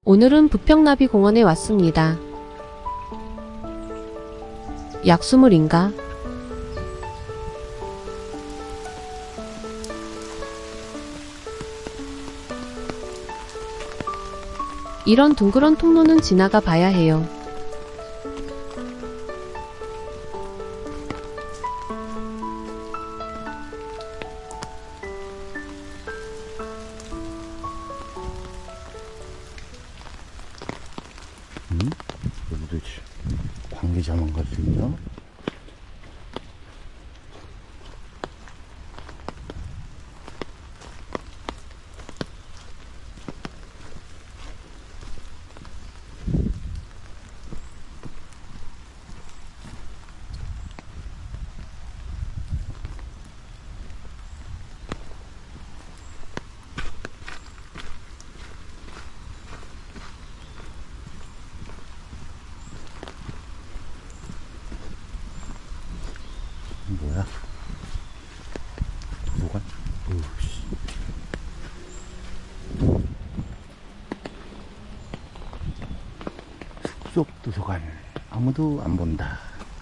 오늘은 부평나비 공원에 왔습니다. 약수물인가? 이런 둥그런 통로는 지나가 봐야 해요. 여기도 관계자만 갈 수 있나? 뭐야? 도서관? 오우씨. 숲속 도서관. 아무도 안 본다.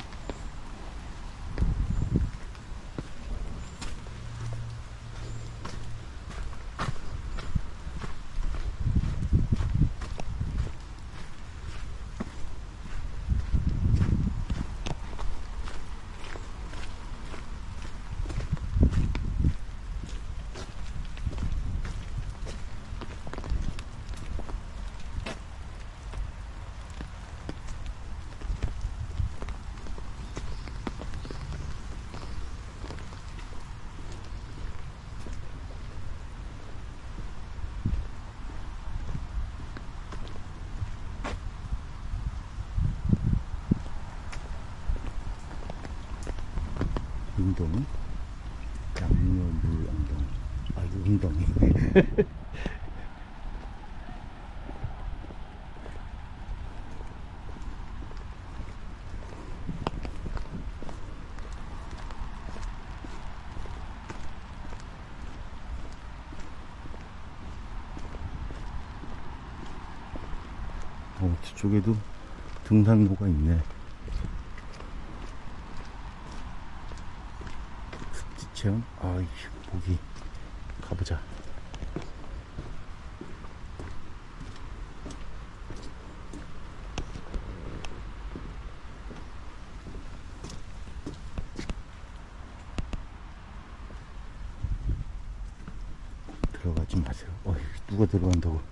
웅덩이? 양념물 웅덩이. 아, 이거 웅덩이. 저쪽에도 등산로가 있네. 체험? 아이, 보기. 가보자. 들어가지 마세요. 어이, 누가 들어간다고.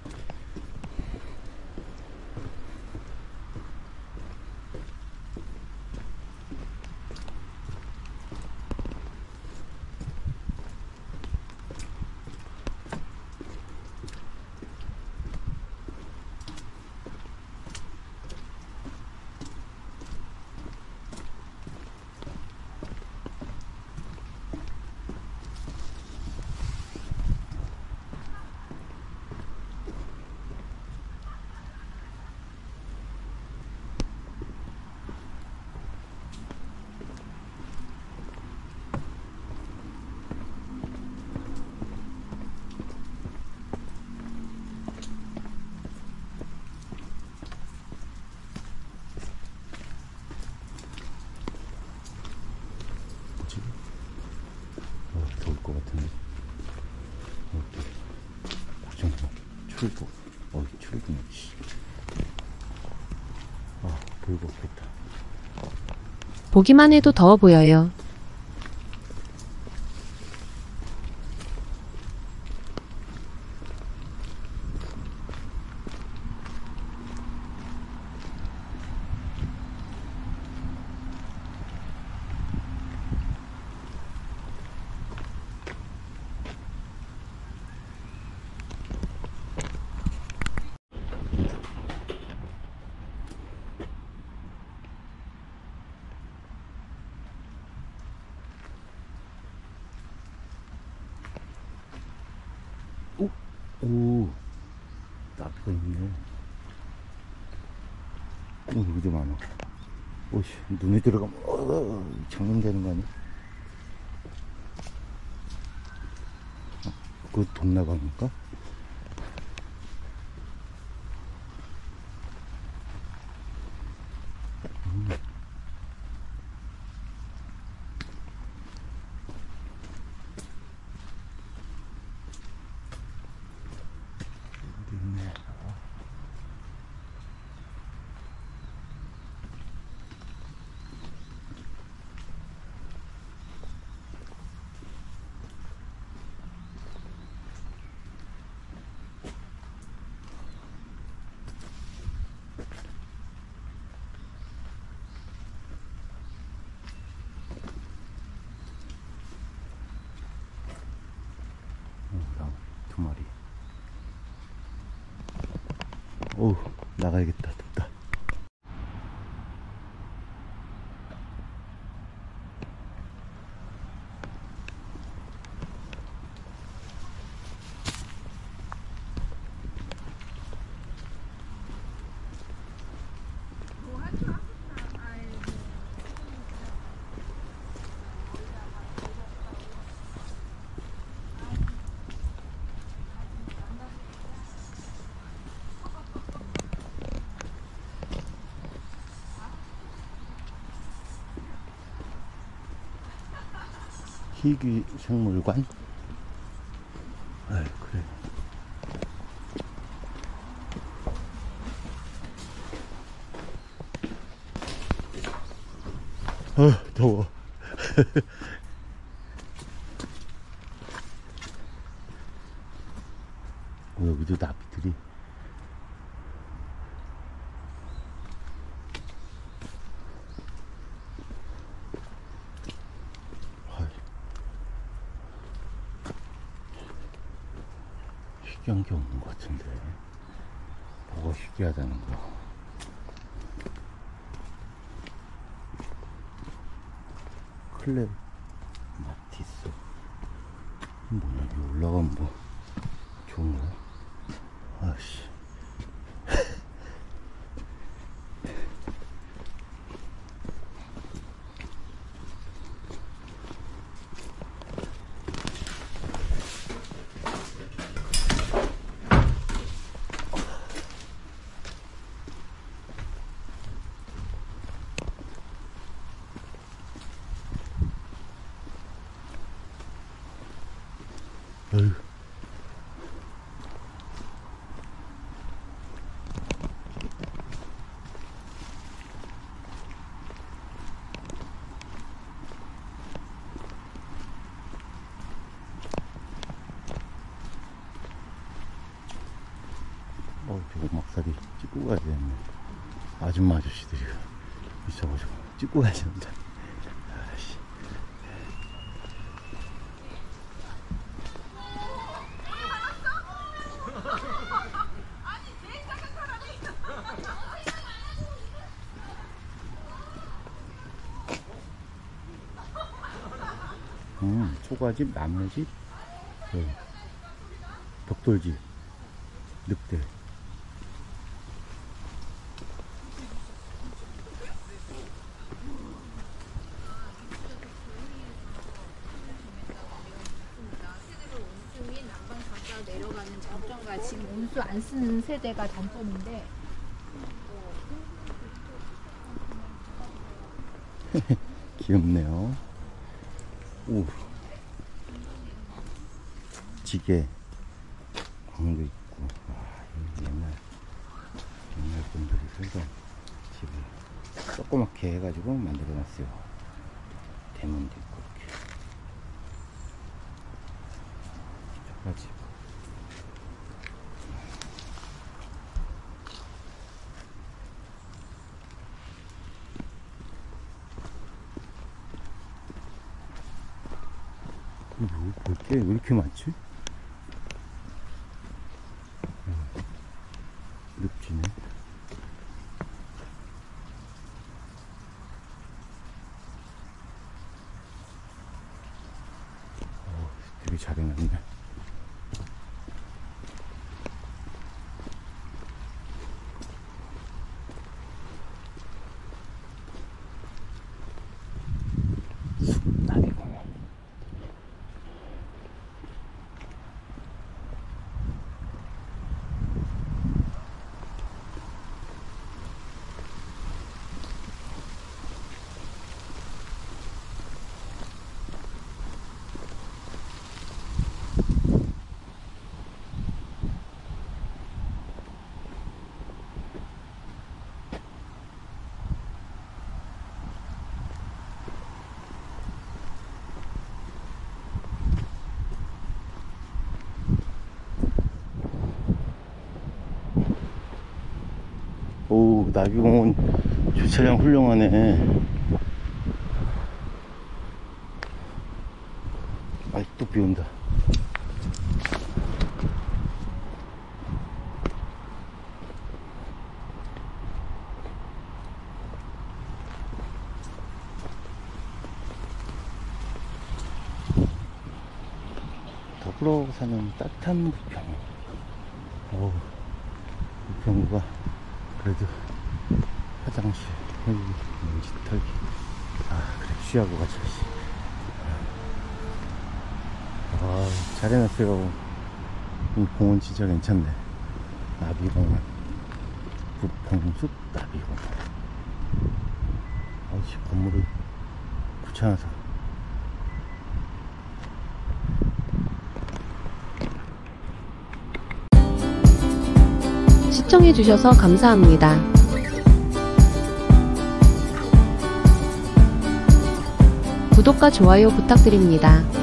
더울 것 같은데. 잠깐만. 출구. 출구네. 아, 별거 없겠다. 보기만 해도 더워 보여요. 오, 나비가 있네. 여기도 많아. 오씨, 눈에 들어가면, 장롱되는 거 아니야? 그거 동나방인가? 어우, 나가야겠다. 덥다. 희귀 생물관? 아이, 그래. 더워. 여기도 나비들이. 희귀한 게 없는 것 같은데. 뭐가 희귀하다는 거. 클레 마티스. 뭐냐, 여기 올라가면 뭐 좋은 거야? 아씨. 어휴. 저거 막사리 찍고 가야 되겠네. 아줌마 아저씨들이 있어가지고 찍고 가야 된다. 아이씨. 초가집, 나무집, 벽돌집, 늑대. 내려가는 장점과 지금 온수 안 쓰는 세대가 단점인데 귀엽네요. 오, 지게 광도 있고. 옛날 분들이 살던 집을 조그맣게 해가지고 만들어 놨어요. 대문도 있고 이렇게. 초가집. 뭐, 볼게 왜 이렇게 많지? 늪지네. 되게 잘 해놨네. 숲나비공원. 오, 나비공원 주차장 훌륭하네. 아직도 비 온다. 꿀어가고 사는 따뜻한 부평. 부평구가 그래도 화장실, 헬기, 먼지 털기. 그래, 쉬하고 가자, 씨. 잘 해놨어요. 이 공원 진짜 괜찮네. 나비공원. 부평숲 나비공원. 건물이 귀찮아서. 시청해주셔서 감사합니다. 구독과 좋아요 부탁드립니다.